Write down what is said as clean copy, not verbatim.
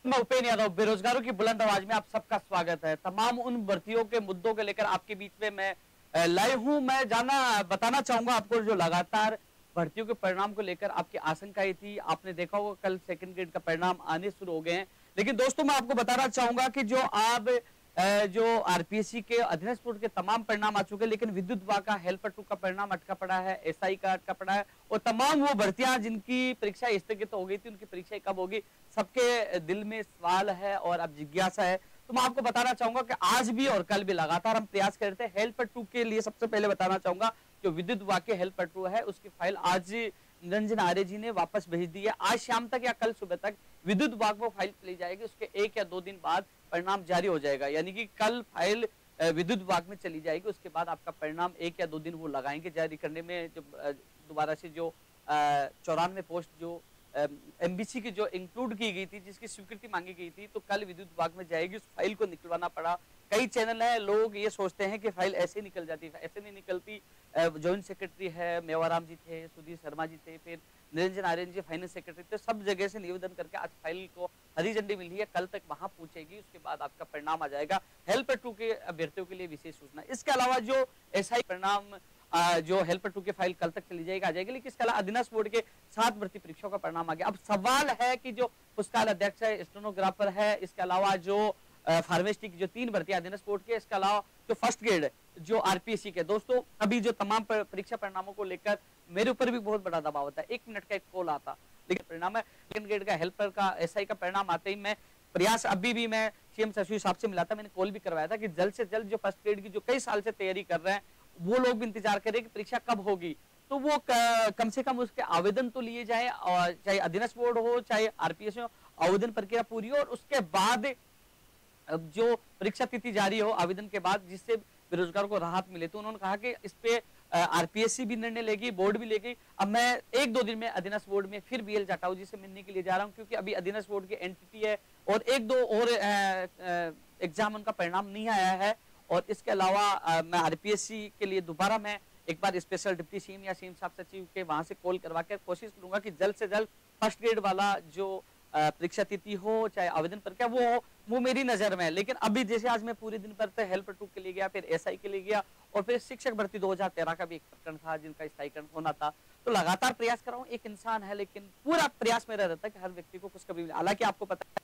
मैं उपेंद्र यादव, बेरोजगारों की बुलंद आवाज में आप सबका स्वागत है। तमाम उन भर्तियों के मुद्दों को लेकर आपके बीच में मैं लाइव हूं। मैं बताना चाहूंगा आपको, जो लगातार भर्तियों के परिणाम को लेकर आपकी आशंकाएं थी, आपने देखा होगा कल सेकंड ग्रेड का परिणाम आने शुरू हो गए हैं। लेकिन दोस्तों, मैं आपको बताना चाहूंगा कि जो आरपीएससी के अधीनस्थ बोर्ड के तमाम परिणाम आ चुके हैं, लेकिन विद्युत विभाग का हेल्पर 2 का परिणाम अटका पड़ा है, एसआई का अटका पड़ा है, और तमाम वो भर्तियां जिनकी परीक्षा स्थगित हो गई थी, उनकी परीक्षा कब होगी, सबके दिल में सवाल है और अब जिज्ञासा है। तो मैं आपको बताना चाहूंगा कि आज भी और कल भी लगातार हम प्रयास कर रहे थे। हेल्पर 2 के लिए सबसे पहले बताना चाहूंगा, जो विद्युत विभाग के हेल्पर 2 है, उसकी फाइल आज निरंजन आर्य जी ने वापस भेज दी है। आज शाम तक या कल सुबह तक विद्युत विभाग को फाइल चली जाएगी, उसके 1 या 2 दिन बाद परिणाम जारी हो जाएगा। यानी कि कल फाइल विद्युत विभाग में चली जाएगी, उसके बाद आपका परिणाम 1 या 2 दिन वो लगाएंगे जारी करने में। जो दोबारा से जो 94 पोस्ट जो एमबीसी की जो इंक्लूड की गई थी, जिसकी स्वीकृति मांगी गई थी, तो कल विद्युत विभाग में जाएगी। उस फाइल को निकलवाना पड़ा। कई चैनल है, लोग ये सोचते हैं कि फाइल ऐसे निकल जाती है, ऐसे नहीं निकलती। जॉइंट सेक्रेटरी है, मेवाराम जी थे, सुधीर शर्मा जी थे, फिर निरंजन आर्य जी फाइनेंस सेक्रेटरी थे, सब जगह से निवेदन करके आज फाइल को हरी झंडी मिली है। कल तक वहां पहुंचेगी, उसके बाद आपका परिणाम आ जाएगा। हेल्पर 2 के अभ्यर्थियों के लिए विशेष सूचना। इसके अलावा जो एसआई परिणाम, जो हेल्पर 2 की फाइल कल तक चली जाएगी, आ जाएगी। लेकिन इसके अलावा अधीनस्थ बोर्ड के 7 भर्ती परीक्षाओं का परिणाम आ गया। अब सवाल है कि जो पुस्तकालय अध्यक्ष है, स्टेनोग्राफर है, इसके अलावा जो फार्मेसिटी की जो 3 भर्ती अधीनस्थ बोर्ड के, इसके अलावा जो फर्स्ट ग्रेड जो आरपीएससी के, दोस्तों अभी जो तमाम परीक्षा परिणामों को लेकर मेरे ऊपर भी बहुत बड़ा दबाव होता है। 1 मिनट का एक कॉल आता, लेकिन परिणाम है सेकंड ग्रेड का हेल्पर का एसआई का परिणाम आते ही मैं प्रयास, अभी भी मैं सीएम शशि साहब से मिला था, मैंने कॉल भी करवाया था कि जल्द से जल्द जो फर्स्ट ग्रेड की जो कई साल से तैयारी कर रहे हैं, वो लोग भी इंतजार कर रहे हैं कि परीक्षा कब होगी। तो वो कम से कम उसके आवेदन तो लिए जाए, और चाहे अधीनस्थ बोर्ड हो चाहे आरपीएस हो, आवेदन प्रक्रिया पूरी हो, और उसके बाद अब जो परीक्षा तिथि जारी हो आवेदन के बाद, जिससे बेरोजगारों को राहत मिले। तो उन्होंने कहा कि इस पे आरपीएससी भी निर्णय लेगी, बोर्ड भी लेगी। अब मैं 1-2 दिन में अधीनस्थ बोर्ड में फिर बीएल जाटाऊ जी से मिलने के लिए जा रहा हूं, क्योंकि अभी अधीनस्थ बोर्ड की एनटीटी है और 1-2 और एग्जाम उनका परिणाम नहीं आया है। और इसके अलावा मैं आरपीएससी के लिए दोबारा मैं एक बार स्पेशल डिप्टी सीएम या सीएम साहब सचिव के वहां से कॉल करवा कर कोशिश करूंगा कि जल्द से जल्द फर्स्ट ग्रेड वाला जो परीक्षा तिथि हो चाहे आवेदन प्रक्रिया वो हो, वो मेरी नजर में है। लेकिन अभी जैसे आज मैं पूरे दिन पर हेल्पर 2 के लिए गया, फिर एसआई के लिए गया, और फिर शिक्षक भर्ती 2013 का भी एक प्रकरण था जिनका स्थायीकरण होना था। तो लगातार प्रयास कर रहा हूँ। एक इंसान है, लेकिन पूरा प्रयास मेरा रहता है कि हर व्यक्ति को कुछ कभी, हालांकि आपको पता है